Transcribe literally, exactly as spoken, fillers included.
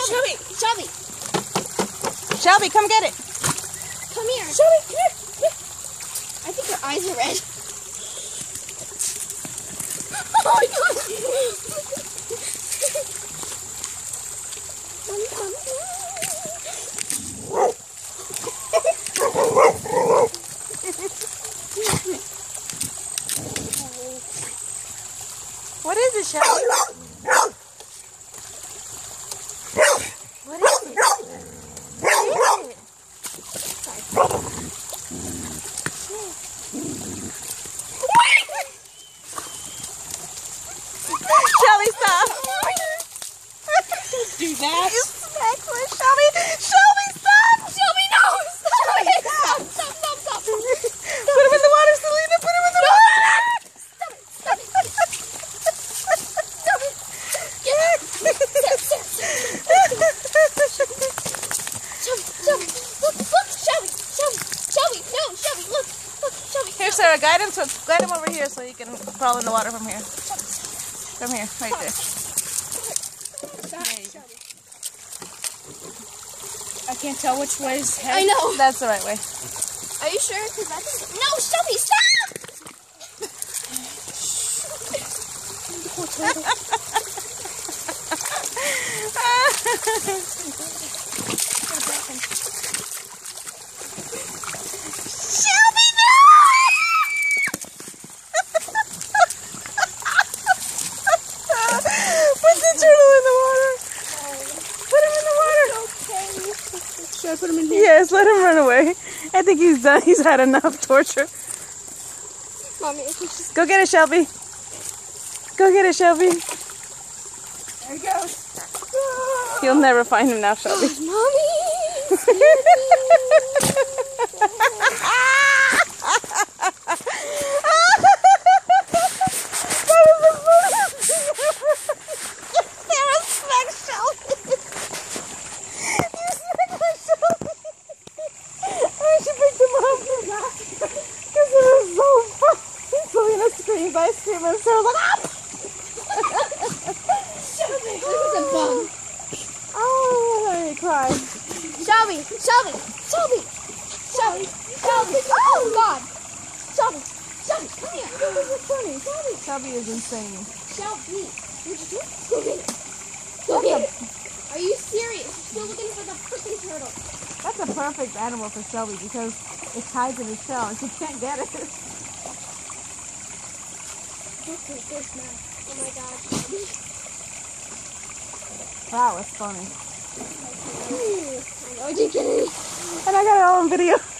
Shelby, Shelby. Shelby, come get it. Come here. Shelby, come here. here. I think her eyes are red. Oh my god. What is it, Shelby? What is it? What is it? Shelby, stop! Do that. You smack my Shelby. Shelby, stop! Shelby, no! Stop! Shelby, stop! Stop! Stop! Stop! Put him in the water, Selena. Put him in the water. Stop it! Stop it! Stop it! Get out! Sit! Sit! Sit! Shelby! Shelby! Look! Look! Shelby! Shelby! Shelby! No! Shelby! Look! Look! Shelby! Here, Sarah, guide him to guide him over here so he can crawl in the water from here. Come here, right there. Stop. There you go. I can't tell which way is head. I know. That's the right way. Are you sure? Because that's no, Shelby, stop! Shelby, no! Put the turtle in the water. Put him in the water. Should I put him in here? Yes, let him run away. I think he's done. He's had enough torture. Mommy, I think she's... Go get it, Shelby. Go get it, Shelby. There he goes. You'll never find him now, Shelby. Mommy! I scream and Sarah's like, ah! Shelby, look at the bug. Oh, let me cry. Shelby, Shelby, Shelby, Shelby, Shelby. Oh God, Shelby, Shelby, come here. This is funny. Shelby, Shelby is insane. Shelby, what'd you do? Go get it. Go get it. Are you serious? You're still looking for the freaking turtle. That's a perfect animal for Shelby because it hides in his shell and she can't get it. Look at this now. Oh my God. That was funny. I know, did you get it? And I got it all on video.